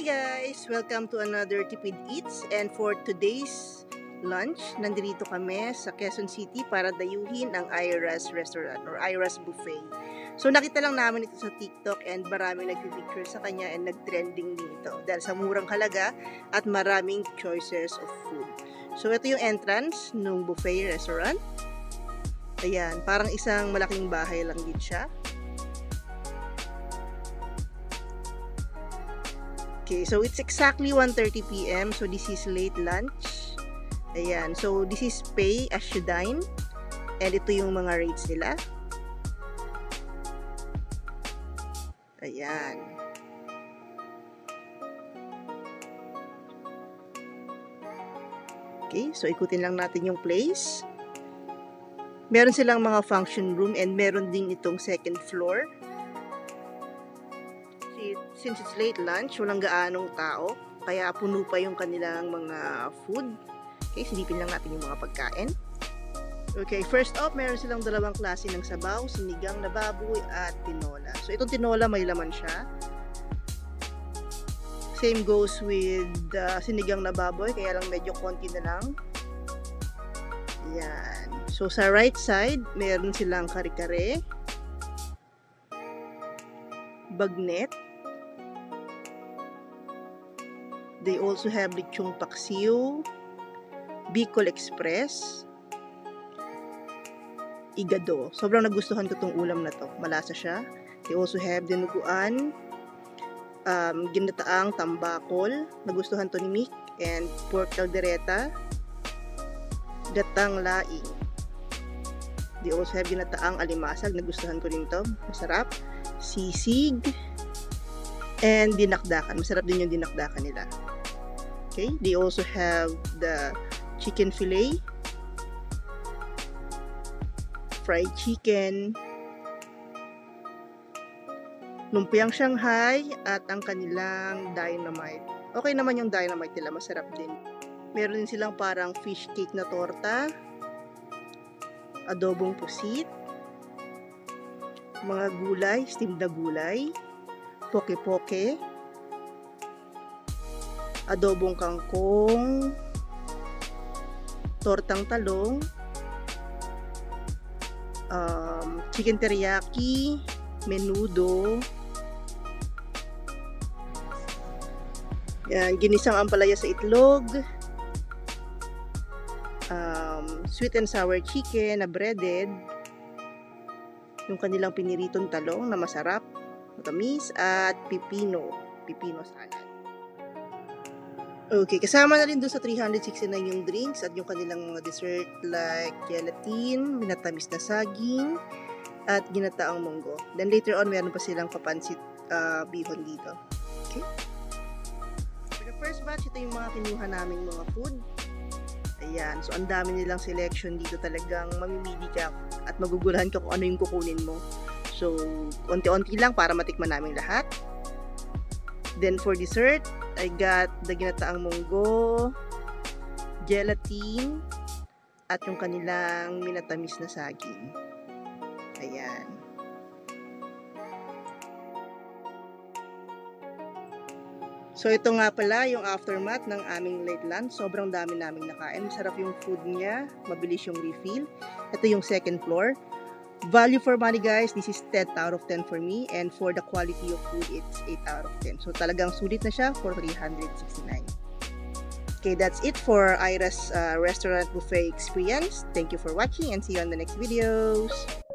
guys! Welcome to another Tipid Eats, and for today's lunch, nandito kami sa Quezon City para dayuhin ang Ira's Restaurant or Ira's Buffet. So nakita lang namin ito sa TikTok and maraming nag-picture sa kanya and nag-trending din ito dahil sa murang halaga at maraming choices of food. So ito yung entrance ng buffet restaurant. Ayan, parang isang malaking bahay lang din siya. Okay, so it's exactly 1:30 PM. So this is late lunch. Ayan, so this is pay as you dine. And ito yung mga rates nila. Ayan. Okay, so ikutin lang natin yung place. Meron silang mga function room and meron din itong second floor. Since it's late lunch, walang gaanong tao, kaya puno pa yung kanilang mga food. Okay, silipin lang natin yung mga pagkain. Okay, first off, meron silang dalawang klase ng sabaw, sinigang na baboy at tinola. So, itong tinola may laman siya. Same goes with sinigang na baboy, kaya lang medyo konti na lang. Ayan. So, sa right side, meron silang kare-kare, bagnet. They also have lechong paksiw, Bicol Express, igado. Sobrang nagustuhan ko tong ulam na to. Malasa siya. They also have dinuguan, ginataang tambakol. Nagustuhan to ni Mick. And pork caldereta, gatang laing. They also have ginataang alimasag. Nagustuhan ko rin to. Masarap. Sisig. And dinakdakan. Masarap din yung dinakdakan nila. Okay, they also have the chicken fillet, fried chicken, lumpiang Shanghai, at ang kanilang dynamite. Okay naman yung dynamite nila, masarap din. Meron din silang parang fish cake na torta, adobong pusit, mga gulay, steamed na gulay, poke-poke, adobong kangkong, tortang talong, chicken teriyaki, menudo, yan, ginisang ampalaya sa itlog, sweet and sour chicken na breaded, yung kanilang piniritong talong na masarap, matamis, at pipino salad. Okay, kasama na rin doon sa 369 yung drinks at yung kanilang mga dessert like gelatin, minatamis na saging, at ginataang munggo. Then later on, meron pa silang papansit bihon dito. Okay? For the first batch, ito yung mga kinuha naming mga food. Ayan, so ang dami nilang selection dito, talagang mamimili ka at magugulahan ka kung ano yung kukunin mo. So, onti-onti lang para matikman namin lahat. Then for dessert, I got the ginataang munggo, gelatin, at yung kanilang minatamis na saging. Ayan. So ito nga pala yung aftermath ng aming late lunch. Sobrang dami naming nakain. Masarap yung food niya, mabilis yung refill. Ito yung second floor. Value for money guys, this is 10 out of 10 for me, and for the quality of food, it's 8 out of 10. So talagang sulit na siya for 369. Okay, that's it for Ira's Restaurant Buffet Experience. Thank you for watching and see you on the next videos.